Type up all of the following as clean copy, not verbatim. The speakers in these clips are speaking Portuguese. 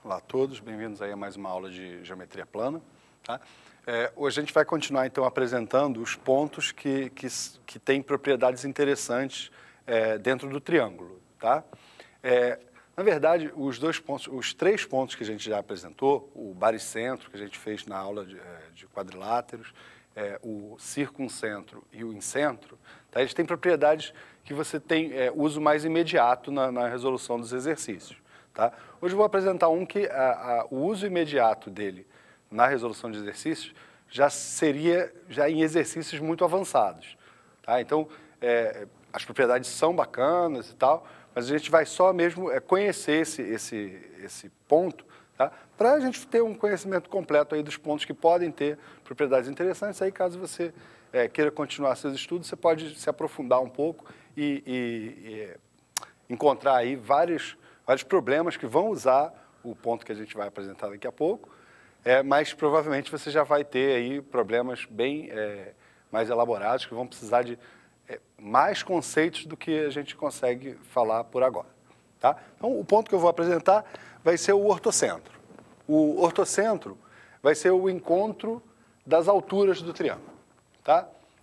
Olá a todos, bem-vindos aí a mais uma aula de geometria plana. Tá? Hoje a gente vai continuar, então, apresentando os pontos que têm propriedades interessantes dentro do triângulo. Tá? Na verdade, os três pontos que a gente já apresentou, o baricentro, que a gente fez na aula de quadriláteros, o circuncentro e o incentro, tá? Eles têm propriedades que você tem uso mais imediato na resolução dos exercícios. Tá? Hoje eu vou apresentar um que o uso imediato dele na resolução de exercícios já seria em exercícios muito avançados. Tá? Então, as propriedades são bacanas e tal, mas a gente vai só mesmo conhecer esse ponto, tá? Para a gente ter um conhecimento completo aí dos pontos que podem ter propriedades interessantes. Aí, caso você queira continuar seus estudos, você pode se aprofundar um pouco e encontrar aí vários problemas que vão usar o ponto que a gente vai apresentar daqui a pouco, mas provavelmente você já vai ter aí problemas bem mais elaborados que vão precisar de mais conceitos do que a gente consegue falar por agora. Tá? Então, o ponto que eu vou apresentar vai ser o ortocentro. O ortocentro vai ser o encontro das alturas do triângulo. Tá?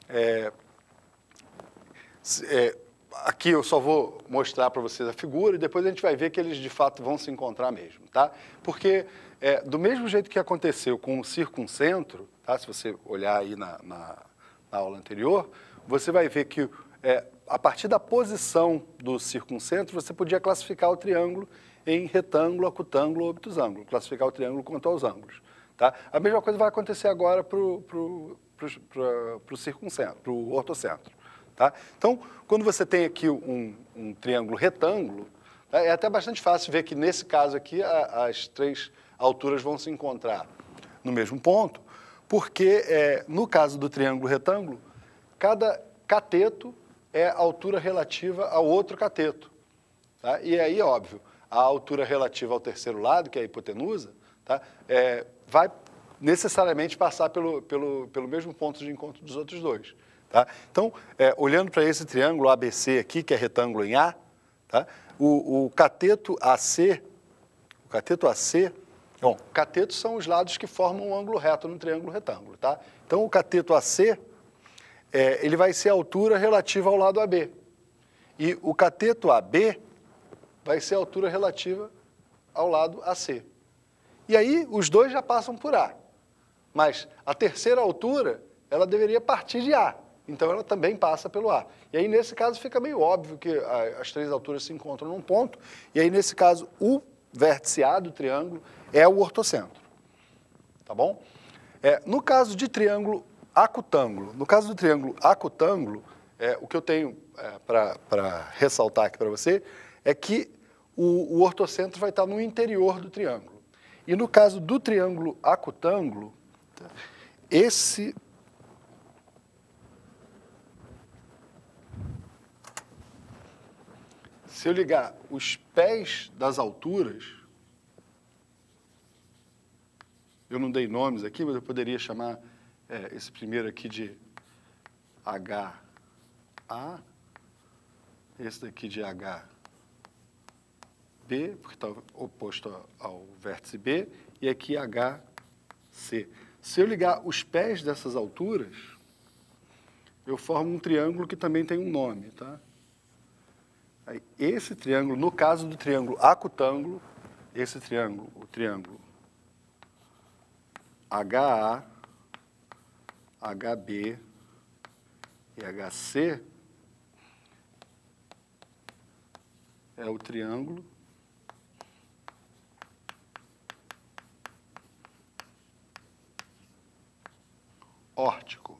Aqui eu só vou mostrar para vocês a figura e depois a gente vai ver que eles de fato vão se encontrar mesmo, tá? Porque do mesmo jeito que aconteceu com o circuncentro, tá? Se você olhar aí na aula anterior, você vai ver que a partir da posição do circuncentro você podia classificar o triângulo em retângulo, acutângulo ou obtusângulo, classificar o triângulo quanto aos ângulos, tá? A mesma coisa vai acontecer agora para o circuncentro, para o ortocentro. Tá? Então, quando você tem aqui um triângulo retângulo, tá? É até bastante fácil ver que, nesse caso aqui, as três alturas vão se encontrar no mesmo ponto, porque, no caso do triângulo retângulo, cada cateto é a altura relativa ao outro cateto. Tá? E aí, óbvio, a altura relativa ao terceiro lado, que é a hipotenusa, tá? Vai necessariamente passar pelo mesmo ponto de encontro dos outros dois. Tá? Então, olhando para esse triângulo ABC aqui, que é retângulo em A, tá? o cateto AC, bom, catetos são os lados que formam um ângulo reto no triângulo retângulo. Tá? Então, o cateto AC, ele vai ser a altura relativa ao lado AB. E o cateto AB vai ser a altura relativa ao lado AC. E aí, os dois já passam por A. Mas a terceira altura, ela deveria partir de A. Então, ela também passa pelo A. E aí, nesse caso, fica meio óbvio que as três alturas se encontram num ponto. E aí, nesse caso, o vértice A do triângulo é o ortocentro. Tá bom? No caso de triângulo acutângulo, o que eu tenho para ressaltar aqui para você é que o ortocentro vai estar no interior do triângulo. E no caso do triângulo acutângulo, se eu ligar os pés das alturas, eu não dei nomes aqui, mas eu poderia chamar esse primeiro aqui de HA, esse daqui de HB, porque está oposto ao vértice B, e aqui HC. Se eu ligar os pés dessas alturas, eu formo um triângulo que também tem um nome, tá? Aí, esse triângulo, no caso do triângulo acutângulo, esse triângulo, o triângulo HA, HB e HC, é o triângulo órtico.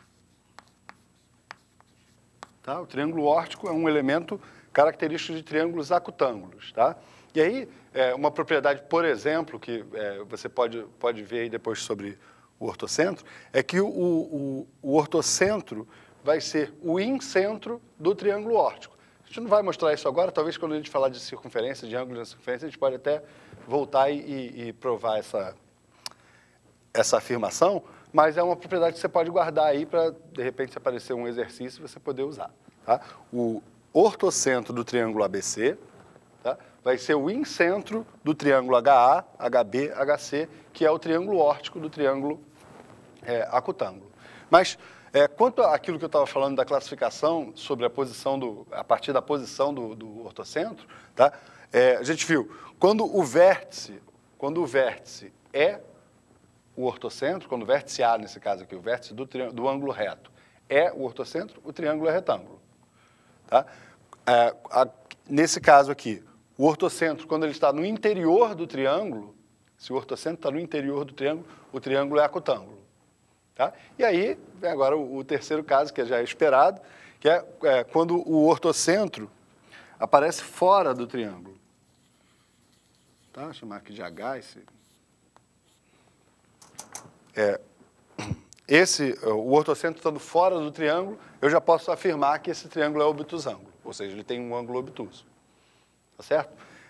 Tá? O triângulo órtico é um elemento característico de triângulos acutângulos. Tá? E aí, uma propriedade, por exemplo, que você pode ver aí depois sobre o ortocentro, é que o ortocentro vai ser o incentro do triângulo órtico. A gente não vai mostrar isso agora, talvez quando a gente falar de circunferência, de ângulo de circunferência, a gente pode até voltar e provar essa afirmação, mas é uma propriedade que você pode guardar aí para, de repente, se aparecer um exercício, você poder usar. Tá? O ortocentro do triângulo ABC, tá? vai ser o incentro do triângulo HA, HB, HC, que é o triângulo órtico do triângulo acutângulo. Mas, quanto àquilo que eu estava falando da classificação sobre a partir da posição do ortocentro, tá? A gente viu, quando o vértice é o ortocentro, quando o vértice A, nesse caso aqui, o vértice do ângulo reto, é o ortocentro, o triângulo é retângulo. Tá? Nesse caso aqui, o ortocentro, quando ele está no interior do triângulo, se o ortocentro está no interior do triângulo, o triângulo é acutângulo. Tá? E aí, vem agora o terceiro caso, que já é esperado, que é quando o ortocentro aparece fora do triângulo. Tá? Vou chamar aqui de H o ortocentro estando fora do triângulo, eu já posso afirmar que esse triângulo é obtusângulo, ou seja, ele tem um ângulo obtuso. Tá certo?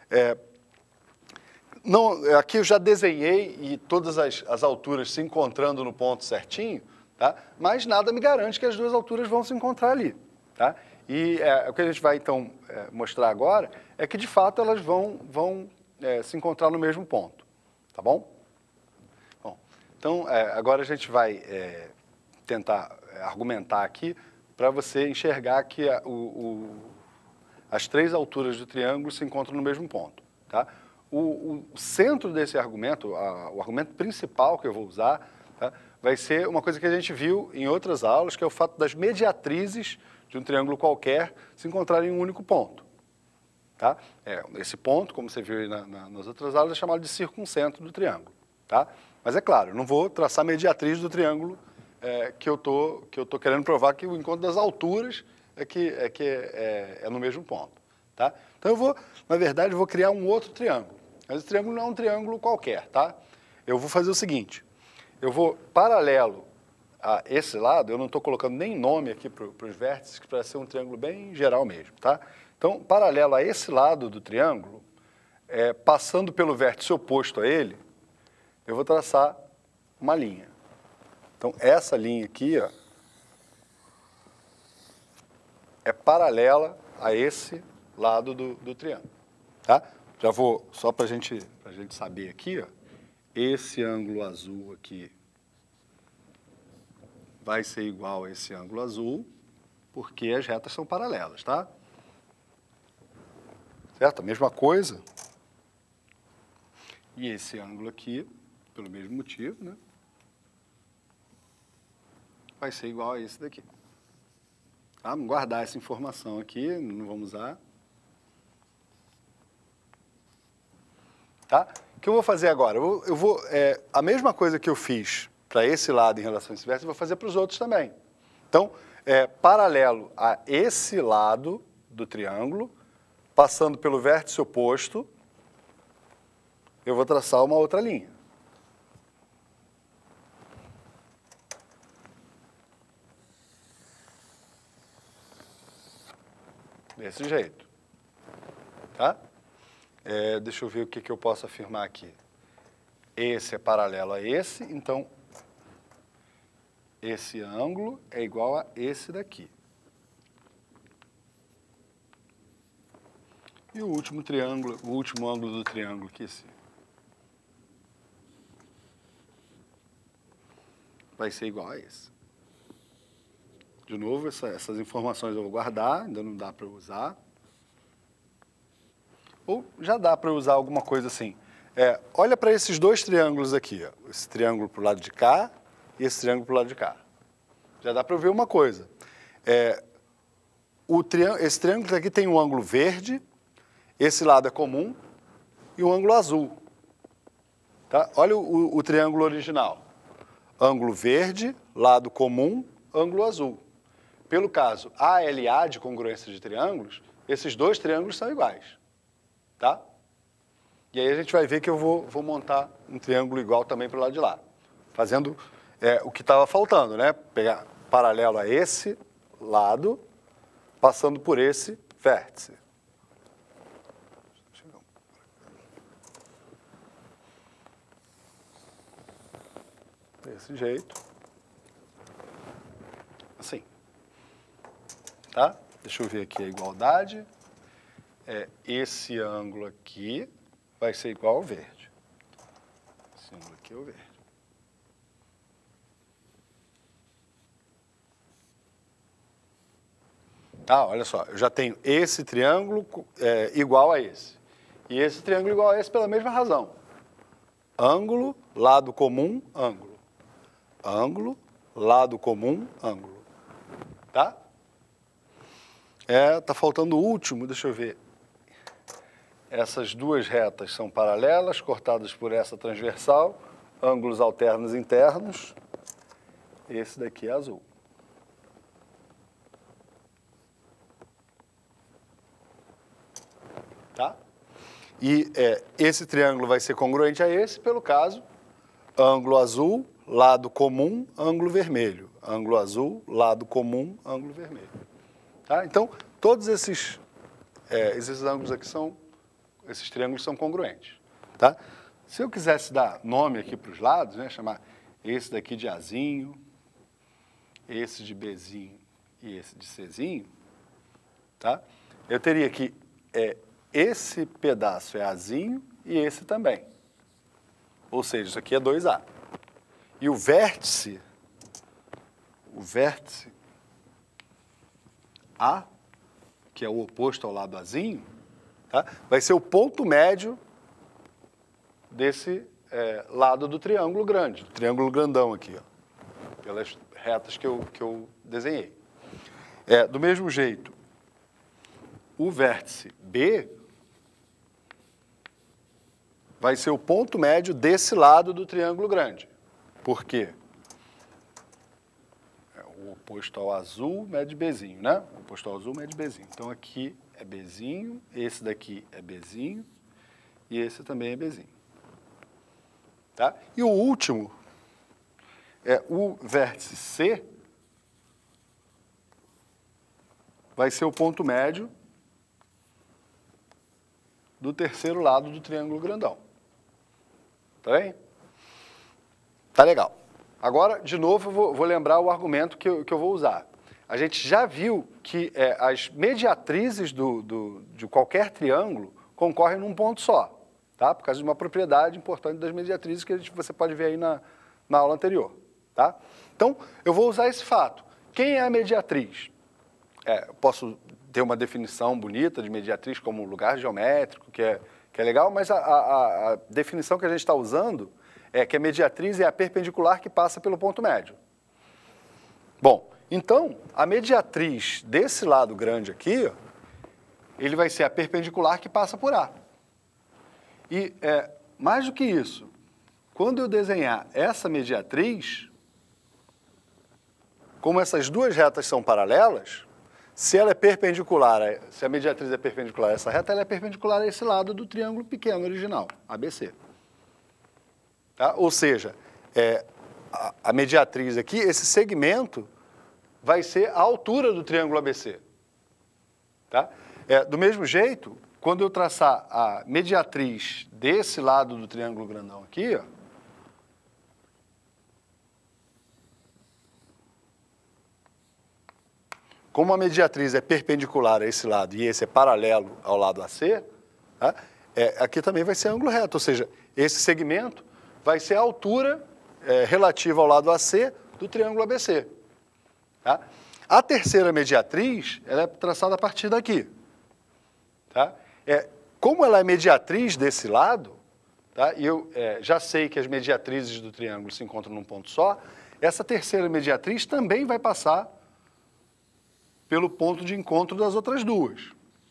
Aqui eu já desenhei e todas as alturas se encontrando no ponto certinho, tá? Mas nada me garante que as duas alturas vão se encontrar ali. Tá? E o que a gente vai, então, mostrar agora é que, de fato, elas vão se encontrar no mesmo ponto. Tá bom? Bom, então, agora a gente vai tentar argumentar aqui para você enxergar que as três alturas do triângulo se encontram no mesmo ponto. Tá? O centro desse argumento, o argumento principal que eu vou usar, tá, vai ser uma coisa que a gente viu em outras aulas, que é o fato das mediatrizes de um triângulo qualquer se encontrarem em um único ponto. Tá? Esse ponto, como você viu aí nas outras aulas, é chamado de circuncentro do triângulo. Tá? Mas é claro, eu não vou traçar a mediatriz do triângulo que eu tô querendo provar que o encontro das alturas é no mesmo ponto. Tá? Então na verdade, eu vou criar um outro triângulo. Mas esse triângulo não é um triângulo qualquer, tá? Eu vou fazer o seguinte, eu vou paralelo a esse lado, eu não estou colocando nem nome aqui para os vértices, que para ser um triângulo bem geral mesmo, tá? Então, paralelo a esse lado do triângulo, passando pelo vértice oposto a ele, eu vou traçar uma linha. Então, essa linha aqui, ó, é paralela a esse lado do triângulo, tá? Já vou, só para a gente saber aqui, ó, esse ângulo azul aqui vai ser igual a esse ângulo azul, porque as retas são paralelas, tá? Certo? A mesma coisa. E esse ângulo aqui, pelo mesmo motivo, né, vai ser igual a esse daqui. Tá? Vamos guardar essa informação aqui, não vamos usar. Tá? O que eu vou fazer agora? Eu vou a mesma coisa que eu fiz para esse lado em relação a esse vértice, eu vou fazer para os outros também. Então, paralelo a esse lado do triângulo, passando pelo vértice oposto, eu vou traçar uma outra linha. Desse jeito. Tá? Deixa eu ver o que eu posso afirmar aqui. Esse é paralelo a esse, então esse ângulo é igual a esse daqui. E o último triângulo, o último ângulo do triângulo aqui, esse, vai ser igual a esse. De novo, essas informações eu vou guardar, ainda não dá para usar. Ou já dá para usar alguma coisa assim. Olha para esses dois triângulos aqui, ó. Esse triângulo para o lado de cá e esse triângulo para o lado de cá. Já dá para ver uma coisa. Esse triângulo aqui tem um ângulo verde, esse lado é comum, e um ângulo azul. Tá? Olha o triângulo original. Ângulo verde, lado comum, ângulo azul. Pelo caso ALA de congruência de triângulos, esses dois triângulos são iguais. Tá? E aí a gente vai ver que eu vou montar um triângulo igual também para o lado de lá. Fazendo o que estava faltando, né? Pegar paralelo a esse lado, passando por esse vértice. Desse jeito. Assim. Tá? Deixa eu ver aqui a igualdade. esse ângulo aqui vai ser igual ao verde. Esse ângulo aqui é o verde. Ah, olha só, eu já tenho esse triângulo igual a esse. E esse triângulo igual a esse pela mesma razão. Ângulo, lado comum, ângulo. Ângulo, lado comum, ângulo. Tá? Tá faltando o último, deixa eu ver. Essas duas retas são paralelas, cortadas por essa transversal, ângulos alternos internos. Esse daqui é azul. Tá? E esse triângulo vai ser congruente a esse, pelo caso, ângulo azul, lado comum, ângulo vermelho. Ângulo azul, lado comum, ângulo vermelho. Tá? Então, todos esses ângulos aqui esses triângulos são congruentes. Tá? Se eu quisesse dar nome aqui para os lados, né, chamar esse daqui de Azinho, esse de Bzinho e esse de Czinho, tá? Eu teria que esse pedaço é Azinho e esse também. Ou seja, isso aqui é 2A. E o vértice A, que é o oposto ao lado Azinho, tá? Vai ser o ponto médio desse lado do triângulo grande, do triângulo grandão aqui, ó, pelas retas que eu desenhei. Do mesmo jeito, o vértice B vai ser o ponto médio desse lado do triângulo grande. Por quê? O oposto ao azul mede Bzinho, né? O oposto ao azul mede Bzinho. Então, aqui é Bzinho, esse daqui é Bzinho e esse também é Bzinho. Tá? E o último o vértice C vai ser o ponto médio do terceiro lado do triângulo grandão. Tá bem? Tá legal. Agora, de novo, eu vou lembrar o argumento que eu vou usar. A gente já viu que as mediatrizes de qualquer triângulo concorrem num ponto só, tá? Por causa de uma propriedade importante das mediatrizes que você pode ver aí na aula anterior. Tá? Então, eu vou usar esse fato. Quem é a mediatriz? Eu posso ter uma definição bonita de mediatriz como lugar geométrico, que é legal, mas a definição que a gente está usando é que a mediatriz é a perpendicular que passa pelo ponto médio. Bom, então, a mediatriz desse lado grande aqui, ó, ele vai ser a perpendicular que passa por A. E, mais do que isso, quando eu desenhar essa mediatriz, como essas duas retas são paralelas, se ela é perpendicular, se a mediatriz é perpendicular a essa reta, ela é perpendicular a esse lado do triângulo pequeno original, ABC. Tá? Ou seja, a mediatriz aqui, esse segmento, vai ser a altura do triângulo ABC. Tá? Do mesmo jeito, quando eu traçar a mediatriz desse lado do triângulo grandão aqui, ó, como a mediatriz é perpendicular a esse lado e esse é paralelo ao lado AC, tá? Aqui também vai ser ângulo reto, ou seja, esse segmento vai ser a altura relativa ao lado AC do triângulo ABC. Tá? A terceira mediatriz, ela é traçada a partir daqui. Tá? Como ela é mediatriz desse lado, tá? E eu já sei que as mediatrizes do triângulo se encontram num ponto só, essa terceira mediatriz também vai passar pelo ponto de encontro das outras duas.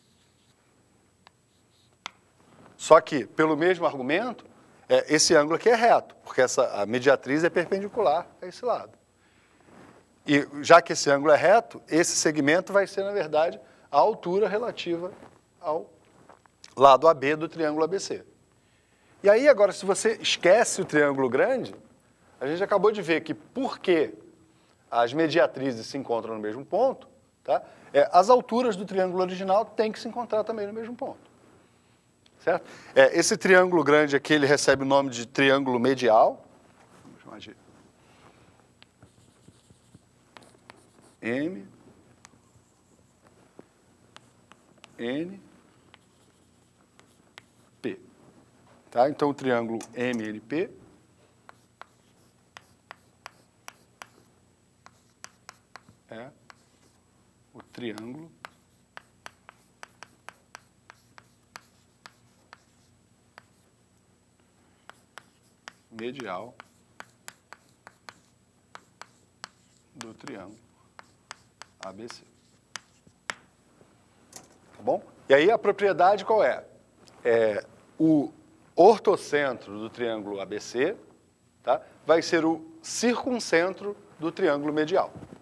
Só que, pelo mesmo argumento, esse ângulo aqui é reto, porque a mediatriz é perpendicular a esse lado. E já que esse ângulo é reto, esse segmento vai ser, na verdade, a altura relativa ao lado AB do triângulo ABC. E aí, agora, se você esquece o triângulo grande, a gente acabou de ver que, porque as mediatrizes se encontram no mesmo ponto, tá? As alturas do triângulo original têm que se encontrar também no mesmo ponto. Certo? Esse triângulo grande aqui, ele recebe o nome de triângulo medial. Vamos chamar de M, N Tá? Então, o triângulo MNP é o triângulo medial do triângulo ABC. Tá bom? E aí a propriedade qual é? É o ortocentro do triângulo ABC, tá? Vai ser o circuncentro do triângulo medial.